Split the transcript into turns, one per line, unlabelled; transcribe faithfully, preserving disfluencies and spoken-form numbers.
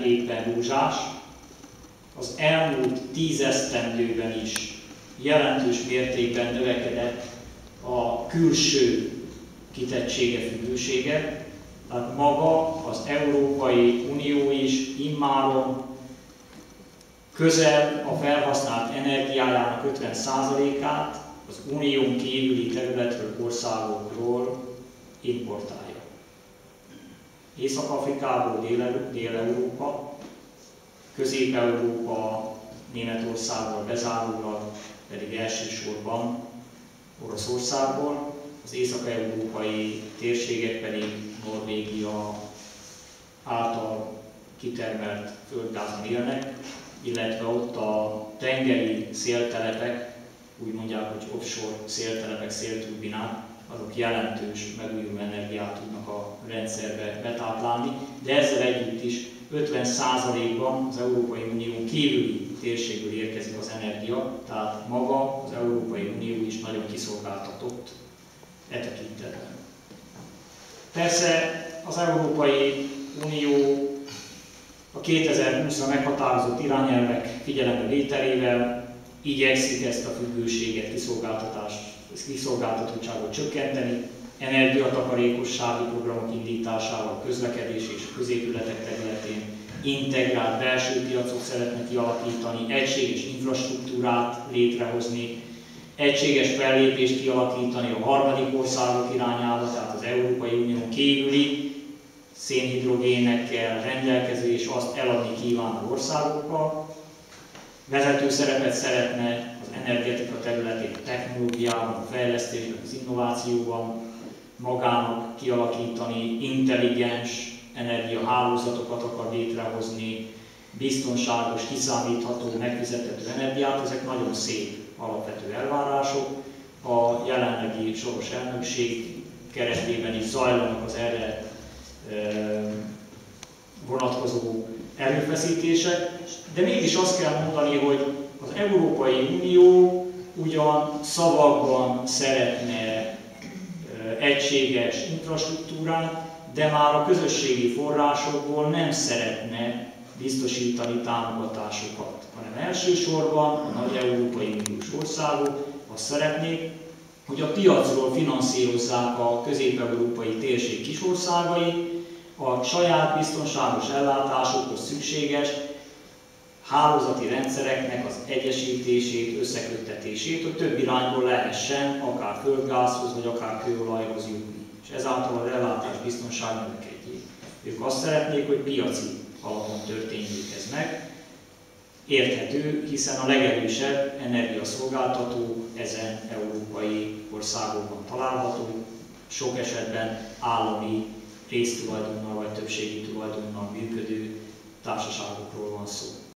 nem éppen rózsás. Az elmúlt tíz esztendőben is jelentős mértékben növekedett a külső kitettsége, függősége, tehát maga az Európai Unió is immáron közel a felhasznált energiájának ötven százalékát az unión kívüli területről, országokról importálja. Észak-Afrikából Dél-Európa, Közép-Európa, Németországból bezárólag, pedig elsősorban Oroszországból, az észak-európai térségek pedig Norvégia által kitermelt földgázon élnek, illetve ott a tengeri széltelepek, úgy mondják, hogy offshore széltelepek, szélturbinák, azok jelentős megújuló energiát tudnak a rendszerbe betáplálni, de ezzel együtt is ötven százalékban az Európai Unión kívüli térségből érkezik az energia, tehát maga az Európai Unió is nagyon kiszolgáltatott e tekintetben. Persze az Európai Unió a kétezer-húszra meghatározott irányelvek figyelembe vételével igyekszik ezt a függőséget, kiszolgáltatást, kiszolgáltatottságot csökkenteni, energiatakarékossági programok indításával, közlekedés és a középületek területén integrált belső piacot szeretne kialakítani, egységes infrastruktúrát létrehozni, egységes fellépést kialakítani a harmadik országok irányába, tehát az Európai Unión kívüli szénhidrogénekkel rendelkező és azt eladni kívánó országokkal. Vezető szerepet szeretne az energetika területén, a technológiában, a fejlesztésben, az innovációban magának kialakítani, intelligens energiahálózatokat akar létrehozni, biztonságos, kiszámítható, megfizethető energiát, ezek nagyon szép alapvető elvárások. A jelenlegi soros elnökség keretében is zajlanak az erre vonatkozó erőfeszítések, de mégis azt kell mondani, hogy az Európai Unió ugyan szavakban szeretne egységes infrastruktúrát, de már a közösségi forrásokból nem szeretne biztosítani támogatásokat, hanem elsősorban a nagy Európai Uniós országok azt szeretnék, hogy a piacról finanszírozzák a közép-európai térség kisországai a saját biztonságos ellátásokhoz szükséges hálózati rendszereknek az egyesítését, összeköttetését, hogy több irányból lehessen akár földgázhoz, vagy akár kőolajhoz jutni, és ezáltal az ellátás biztonság növekedjék. Ők azt szeretnék, hogy piaci alapon történjék ez meg. Érthető, hiszen a legerősebb energiaszolgáltató ezen európai országokban található, sok esetben állami résztulajdonnal vagy többségi tulajdonnal működő társaságokról van szó.